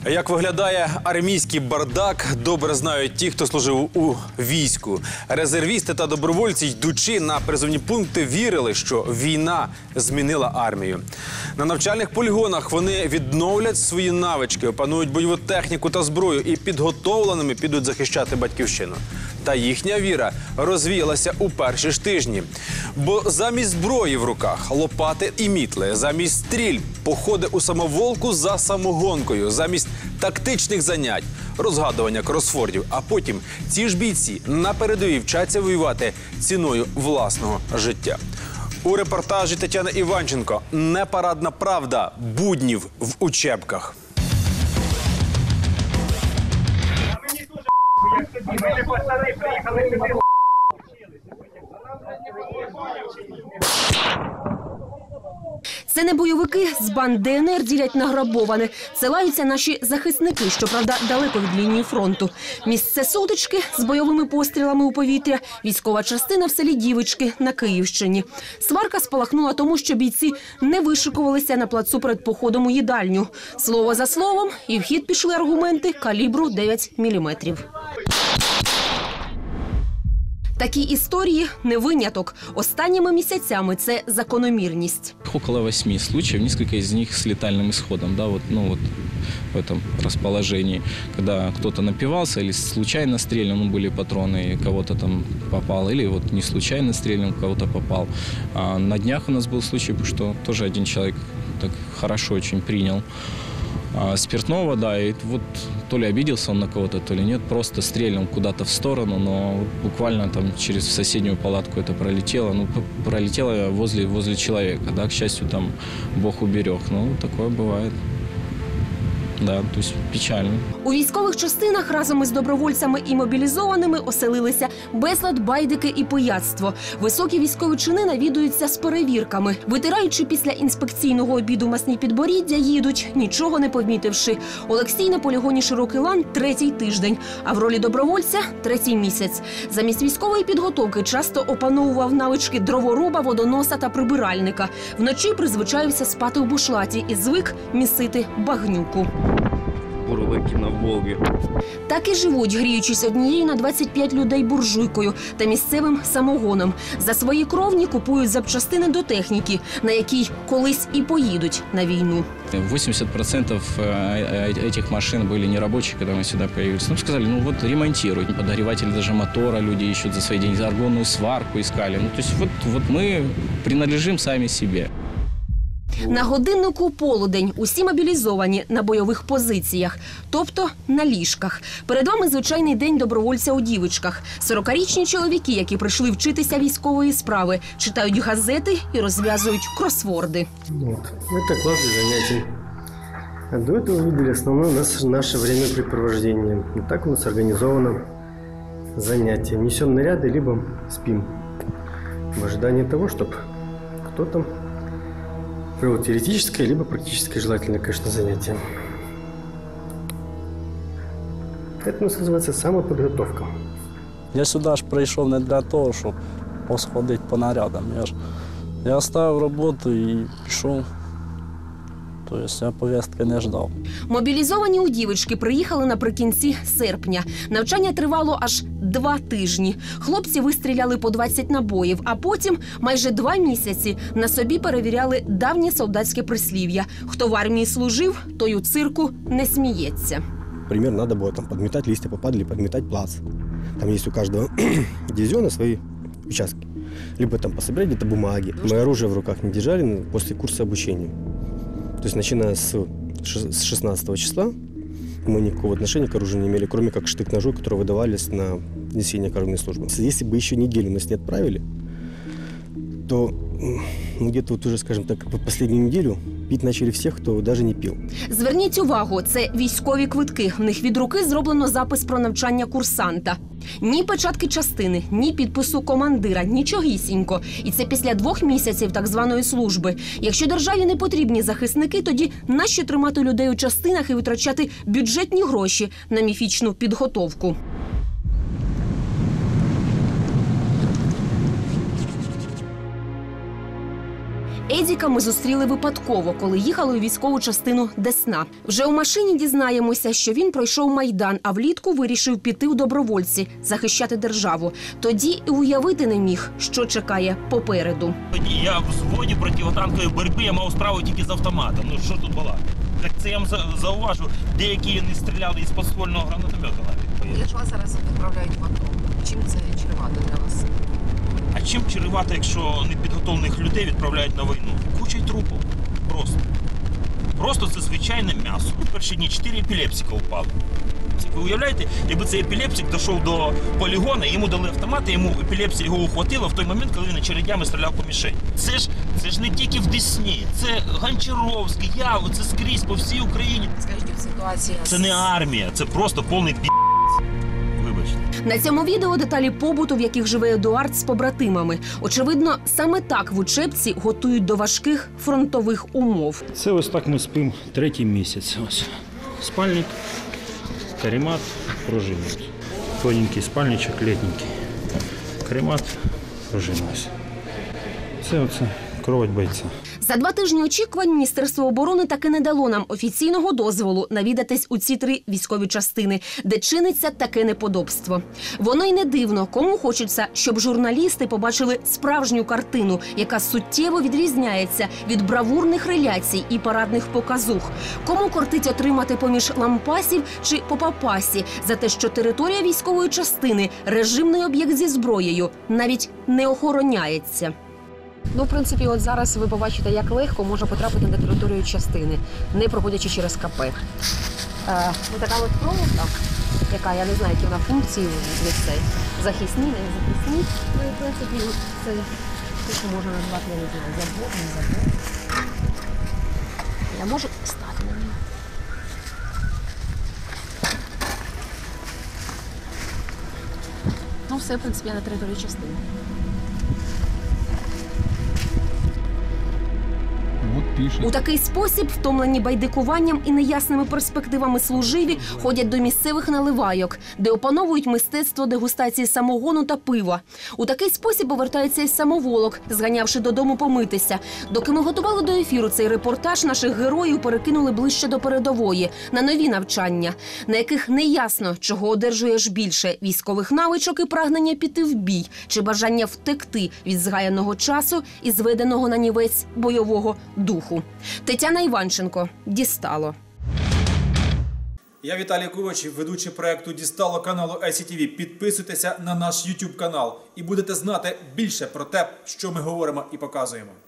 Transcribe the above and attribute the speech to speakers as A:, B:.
A: Як виглядає армійський бардак, добре знають ті, хто служив у війську. Резервісти та добровольці, йдучи на призовні пункти, вірили, що війна змінила армію. На навчальних полігонах вони відновлять свої навички, опанують бойову техніку та зброю і підготовленими підуть захищати батьківщину. Та їхня віра розвіялася у перші ж тижні. Бо замість зброї в руках – лопати і мітли, замість стріль – походи у самоволку за самогонкою, замість тактичних занять – розгадування кросвордів. А потім ці ж бійці на передовій вчаться воювати ціною власного життя. У репортажі Тетяни Іванченко «Непарадна правда буднів в учебках».
B: Це не бойовики, з банд ДНР ділять награбоване. Це лаються наші захисники, щоправда, далеко від лінії фронту. Місце сутички з бойовими пострілами у повітря, військова частина в селі Дівички на Київщині. Сварка спалахнула тому, що бійці не вишикувалися на плацу перед походом у їдальню. Слово за словом, і в хід пішли аргументи калібру 9 мм. Такі історії – не виняток. Останніми місяцями це закономірність.
C: Около 8 случаев, несколько из них с летальным исходом, да, в этом расположении. Когда кто-то напивался или случайно стрельнул, были патроны, и кого-то там попал, или не случайно стрельнул, кого-то попал. А на днях у нас был случай, что тоже один человек так хорошо очень принял спиртного, да, и то ли обиделся он на кого-то, то ли нет, просто стрельнул куда-то в сторону, но буквально там через соседнюю палатку это пролетело, пролетело возле человека, да, к счастью, там Бог уберег, такое бывает. Да, то есть печально.
B: У військових частинах разом із добровольцями і мобілізованими оселилися безлад, байдики і пияцтво. Високі військові чини навідуються з перевірками. Витираючи після інспекційного обіду масні підборіддя, їдуть, нічого не помітивши. Олексій на полігоні «Широкий лан» 3-й тиждень, а в ролі добровольця – 3-й місяць. Замість військової підготовки часто опановував навички дроворуба, водоноса та прибиральника. Вночі призвичаївся спати в бушлаті і звик місити багнюку.
D: Бурлаки на Волгі.
B: Так і живуть, гріючись однією на 25 людей буржуйкою та місцевим самогоном. За свої кровні купують запчастини до техніки, на якій колись і поїдуть на війну.
C: 80% этих машин были нерабочие, когда мы сюда появились. Сказали, ремонтируют. Подогреватели даже мотора люди ищут за свои деньги, аргонную сварку искали. То есть мы принадлежим сами себе.
B: На годиннику полудень, усі мобілізовані на бойових позиціях, тобто на ліжках. Перед вами звичайний день добровольця у Дівичках. 40-річні чоловіки, які прийшли вчитися військової справи, читають газети і розв'язують кросворди.
E: Это классное занятие. А до этого видели основное наше времяпрепровождение. И так у нас организовано занятие. Несем наряды, либо спим. В ожидании того, чтобы кто-то провел теоретическое, либо практическое, желательно, конечно, занятие. Это у нас называется самоподготовка.
F: Я сюди ж прийшов не для того, щоб посходити по нарядам. Я оставив роботу і пішов. Тобто я повістки не ждав.
B: Мобілізовані у Дівички приїхали наприкінці серпня. Навчання тривало аж 2 тижні. Хлопці вистріляли по 20 набоїв, а потім майже 2 місяці на собі перевіряли давнє солдатське прислів'я. Хто в армії служив, той у цирку не сміється.
G: Например, надо было подметать листья, попадали, подметать плац. Там есть у каждого дивизиона свои участки. Либо там пособирать где-то бумаги. Мы оружие в руках не держали после курса обучения. То есть, начиная с 16 числа, мы никакого отношения к оружию не имели, кроме как штык-ножей, которые выдавались на несение караульной службы. Если бы еще неделю нас не отправили, то где-то уже, скажем так, по последнюю неделю пить начали всех, хто навіть не пив.
B: Зверніть увагу, це військові квитки. В них від руки зроблено запис про навчання курсанта. Ні печатки частини, ні підпису командира, нічогісінько. І це після 2 місяців так званої служби. Якщо державі не потрібні захисники, тоді нащо тримати людей у частинах і витрачати бюджетні гроші на міфічну підготовку? Едіка ми зустріли випадково, коли їхали у військову частину Десна. Вже у машині дізнаємося, що він пройшов Майдан, а влітку вирішив піти у добровольці, захищати державу. Тоді і уявити не міг, що чекає попереду.
H: Я в взводі протитанкової боротьби, я мав справу тільки з автоматом. Ну що тут була? Так це я вам зауважу, деякі не стріляли із подствольного гранатомета навіть.
I: Якщо вас зараз відправляють в АТО, чим це чревато для вас?
H: А чим чревато, якщо непідготовлених людей відправляють на війну? Куча трупів. Просто. Просто це звичайне м'ясо. У перші дні 4 епілепсика впали. Ви уявляєте, якби цей епілепсик дійшов до полігону, йому дали автомат, і йому епілепсія його ухватила в той момент, коли він очередями стріляв по мішені. Це ж не тільки в Десні, це Гончаровськ, Яво, це скрізь по всій Україні.
I: Скажіть, ситуація...
H: Це не армія, це просто повний пі***. Вибачте.
B: На цьому відео деталі побуту, в яких живе Едуард з побратимами. Очевидно, саме так в учебці готують до важких фронтових умов.
J: Це ось так ми спимо 3-й місяць. Ось спальник, каремат, пружина. Тоненький спальничок, літненький. Каремат, пружина. Це оце кровать бойця.
B: За 2 тижні очікувань Міністерство оборони таки не дало нам офіційного дозволу навідатись у ці 3 військові частини, де чиниться таке неподобство. Воно й не дивно, кому хочеться, щоб журналісти побачили справжню картину, яка суттєво відрізняється від бравурних реляцій і парадних показух. Кому кортить отримати поміж лампасів чи попапасі за те, що територія військової частини, режимний об'єкт зі зброєю, навіть не охороняється.
I: Ну, в принципі, от зараз ви побачите, як легко можна потрапити на територію частини, не проходячи через КП. Ось така от проволока, яка, я не знаю, які вона функції несе. Захисні, не захисні. Ну, і, в принципі, це те, що можна назвати, я не знаю, забор, не забор. Я можу стати на нього. Ну, все, в принципі, я на території частини.
B: У такий спосіб, втомлені байдикуванням і неясними перспективами служиві, ходять до місцевих наливайок, де опановують мистецтво дегустації самогону та пива. У такий спосіб повертається із самоволок, зганявши додому помитися. Доки ми готували до ефіру цей репортаж, наших героїв перекинули ближче до передової, на нові навчання, на яких не ясно, чого одержуєш більше – військових навичок і прагнення піти в бій, чи бажання втекти від згаяного часу і зведеного на нівець бойового духу. Тетяна Іванченко. Дістало.
K: Я Віталій Ковач, ведучий проєкту «Дістало» каналу ICTV. Підписуйтеся на наш YouTube канал і будете знати більше про те, що ми говоримо і показуємо.